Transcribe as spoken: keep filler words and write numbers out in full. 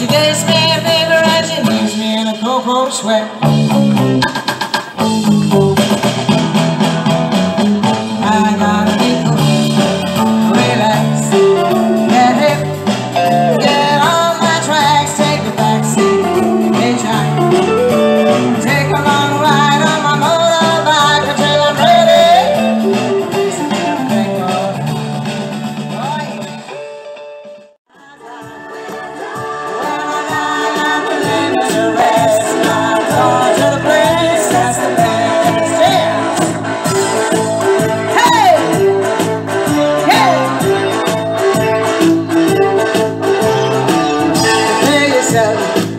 She gives me a fever and she leaves me in a cold, cold sweat. I gotta be cool, relax, get hip, get on my tracks, take the backseat, hitchhike, take a long ride on my motorbike until I'm ready. Thank God. Oh, yeah. When I die, I'm laying to rest. I'm going to the place that's the best. Yeah. Hey, yeah. Lay yourself